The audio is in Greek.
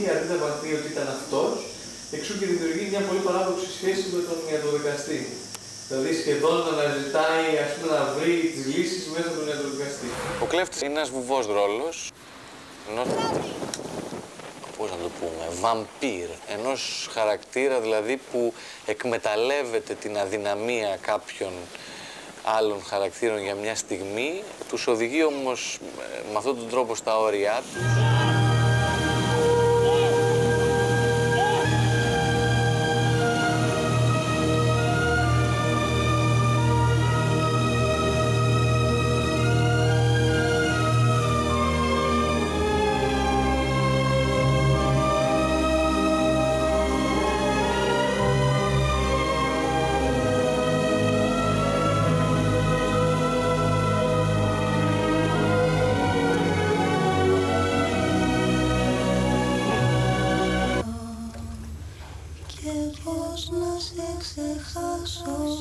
αντί να βαρθεί ότι ήταν αυτός, εξού και δημιουργεί μια πολύ παράδοξη σχέση με τον ιατροδικαστή. Δηλαδή σχεδόν να αναζητάει, ας πούμε, να βρει τις λύσεις μέσα από τον ιατροδικαστή. Ο κλέφτης είναι ένας βουβός ρόλος, ενός, πώς να το πούμε, βαμπύρ, ενός χαρακτήρα δηλαδή που εκμεταλλεύεται την αδυναμία κάποιων άλλων χαρακτήρων για μια στιγμή, τους οδηγεί όμως με αυτόν τον τρόπο στα όρια τους. Πώς να σε ξεχάσω.